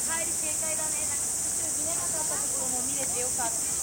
帰り正解だね。なんか途中見れなかったところも見れてよかった。